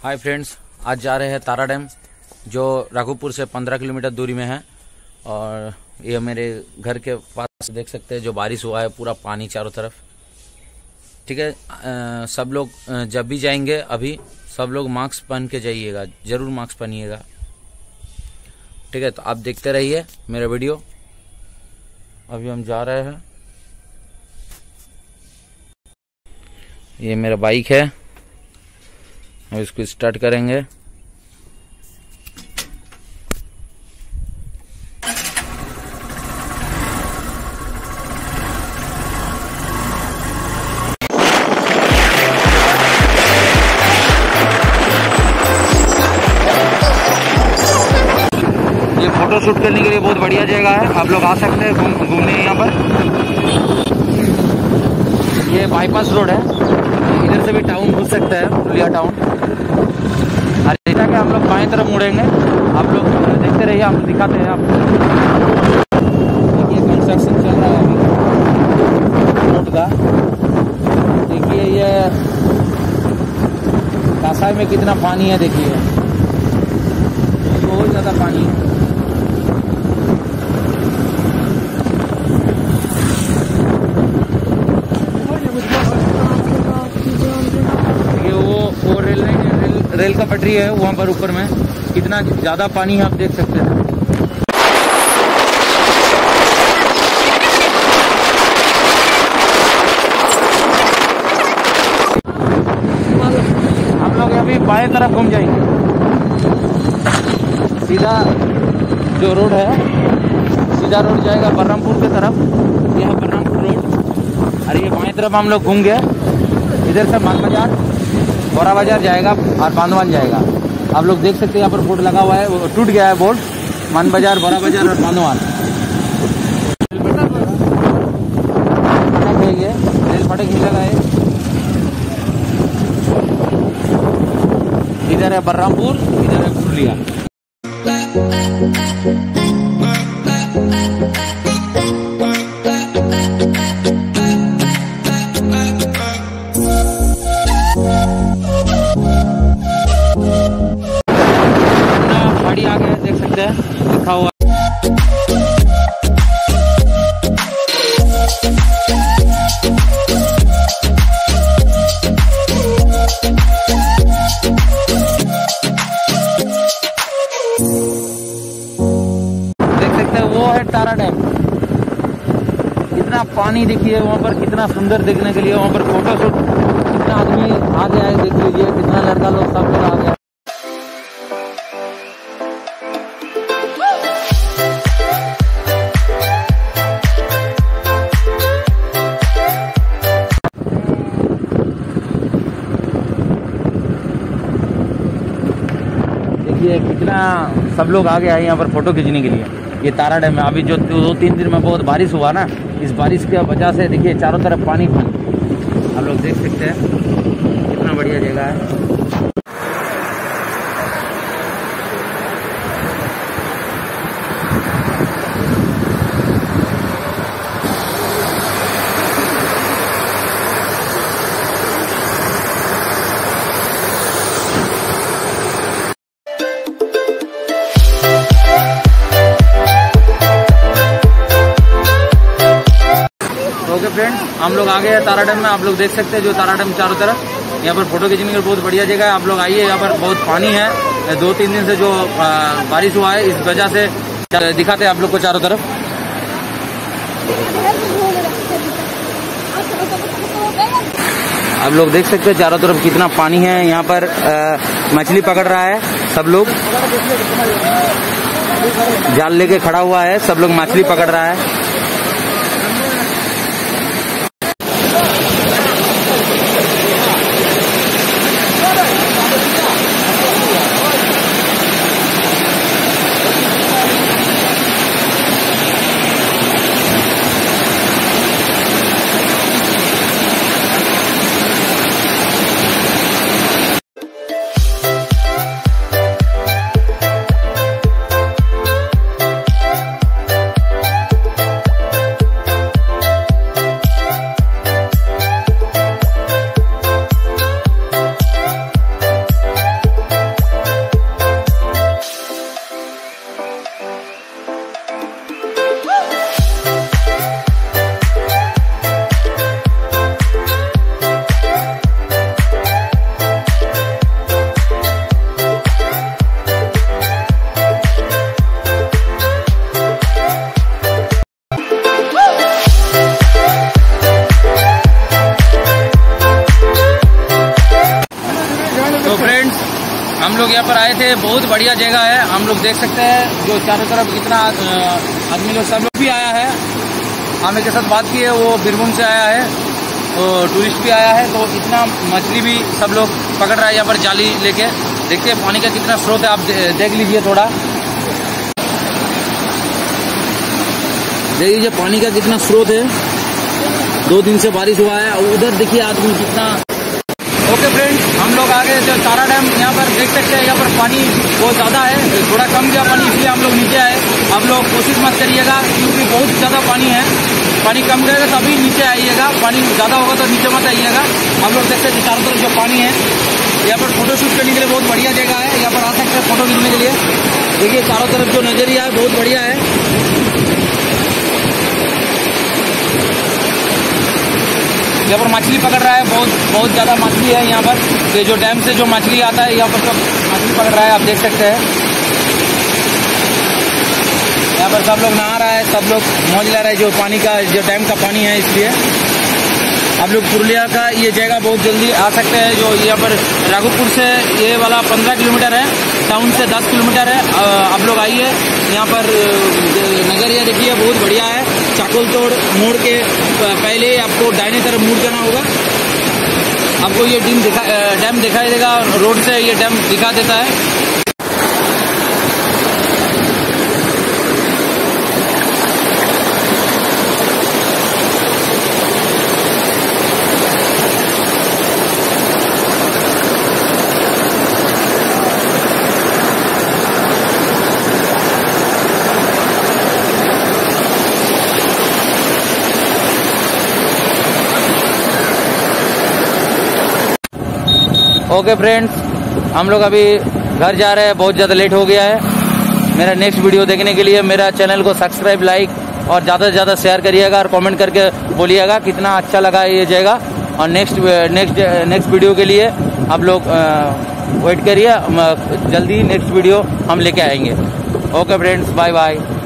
Hi friends, आज जा रहे हैं तारा डैम जो राघोपुर से 15 किलोमीटर दूरी में है। और ये मेरे घर के पास देख सकते हैं जो बारिश हुआ है, पूरा पानी चारों तरफ। ठीक है, सब लोग जब भी जाएंगे अभी सब लोग मास्क पहन के जाइएगा, जरूर मास्क पहनिएगा। ठीक है, तो आप देखते रहिए मेरा वीडियो। अभी हम जा रहे हैं। ये मेरा बाइक है, हम इसको स्टार्ट करेंगे। ये फोटो शूट करने के लिए बहुत बढ़िया जगह है, आप लोग आ सकते हैं घूमने यहाँ पर। ये बाईपास रोड है, इधर से भी टाउन घुस सकता है, पुलिया टाउन। और जैसा कि हम लोग बाएं तरफ मुड़ेंगे, आप लोग देखते रहिए, हम दिखाते हैं आपको। देखिए कंस्ट्रक्शन चल रहा है अभी रोड का। देखिए ये कासाई में कितना पानी है, देखिए बहुत ज़्यादा पानी है। वो रेल का पटरी है वहाँ पर ऊपर में, कितना ज्यादा पानी है आप देख सकते हैं। हम लोग अभी बाएं तरफ घूम जाएंगे, सीधा जो रोड है, सीधा रोड जाएगा बलरामपुर की तरफ। यह है बलरामपुर रोड। और ये बाएं तरफ हम लोग घूम गए, इधर से मान बाजार, बोरा बाजार जाएगा और बांधवान जाएगा। आप लोग देख सकते हैं यहाँ पर बोर्ड लगा हुआ है, वो टूट गया है बोर्ड, मान बाजार, बोरा बाजार और बांधवान। रेल फाटक ही लगा है। इधर है बलरामपुर, इधर है पुरुलिया। गाड़ी आ गया, देख सकते हैं लिखा हुआ। देख सकते हैं वो है तारा डैम। कितना पानी देखिए वहाँ पर, कितना सुंदर देखने के लिए। वहाँ पर फोटो शूट, कितना आदमी आ गया है, देख लीजिए कितना लड़का लोग सब लोग आ गया। देखिए कितना सब लोग आ गया है यहाँ पर फोटो खींचने के लिए। ये तारा डैम है। अभी जो 2-3 दिन में बहुत बारिश हुआ ना, इस बारिश की वजह से देखिए चारों तरफ पानी पानी। आप लोग देख सकते हैं कितना बढ़िया जगह है। ओके फ्रेंड्स, हम लोग आ गए हैं तारा डैम में। आप लोग देख सकते हैं जो तारा डैम चारों तरफ, यहाँ पर फोटो खींचने के लिए बहुत बढ़िया जगह है। आप लोग आइए, यहाँ पर बहुत पानी है। 2-3 दिन से जो बारिश हुआ है, इस वजह से दिखाते हैं आप लोग को चारों तरफ। आप लोग देख सकते हैं चारों तरफ कितना पानी है। यहाँ पर मछली पकड़ रहा है सब लोग, जाल लेके खड़ा हुआ है, सब लोग मछली पकड़ रहा है। लोग यहाँ पर आए थे, बहुत बढ़िया जगह है। हम लोग देख सकते हैं जो चारों तरफ इतना आदमी लोग, सब लोग भी आया है। हम एक के साथ बात की है, वो बीरभूम से आया है, तो टूरिस्ट भी आया है, तो इतना मछली भी सब लोग पकड़ रहा है यहाँ पर जाली लेके। देखते हैं पानी का कितना स्रोत है, आप देख लीजिए थोड़ा, देख लीजिए पानी का कितना स्रोत है। 2 दिन से बारिश हुआ है और उधर देखिए आदमी कितना। ओके फ्रेंड्स, हम लोग आ गए थे तारा डैम। यहाँ पर देख सकते हैं यहाँ पर पानी बहुत ज़्यादा है, थोड़ा कम गया पानी, इसलिए हम लोग नीचे आए। आप लोग कोशिश मत करिएगा क्योंकि बहुत ज़्यादा पानी है। पानी कम रहेगा तभी नीचे आइएगा, पानी ज़्यादा होगा तो नीचे मत आइएगा। हम लोग देखते हैं चारों तरफ जो पानी है, यहाँ पर फोटो शूट करने के लिए बहुत बढ़िया जगह है। यहाँ पर आ सकते हैं फोटो खींचने के लिए। देखिए चारों तरफ जो नज़रिया है बहुत बढ़िया है। यहाँ पर मछली पकड़ रहा है, बहुत ज़्यादा मछली है यहाँ पर। ये जो डैम से जो मछली आता है यहाँ पर सब मछली पकड़ रहा है, आप देख सकते हैं। यहाँ पर सब लोग नहा रहा है, सब लोग मौज ले रहा है, जो पानी का, जो डैम का पानी है, इसलिए आप लोग पुरुलिया का ये जगह बहुत जल्दी आ सकते हैं। जो यहाँ पर राघोपुर से ये वाला 15 किलोमीटर है, टाउन से 10 किलोमीटर है। आप लोग आइए, यहाँ पर नज़रिया देखिए बहुत बढ़िया है। चाकोल तोड़ मोड़ के पहले आपको दाहिने तरफ मुड़ जाना होगा, आपको ये डैम दिखाई देगा, रोड से ये डैम दिखा देता है। ओके फ्रेंड्स, हम लोग अभी घर जा रहे हैं, बहुत ज़्यादा लेट हो गया है। मेरा नेक्स्ट वीडियो देखने के लिए मेरा चैनल को सब्सक्राइब, लाइक और ज़्यादा से ज़्यादा शेयर करिएगा और कमेंट करके बोलिएगा कितना अच्छा लगा ये जगह। और नेक्स्ट वीडियो के लिए आप लोग वेट करिए, जल्दी नेक्स्ट वीडियो हम लेके आएंगे। Okay friends, bye bye.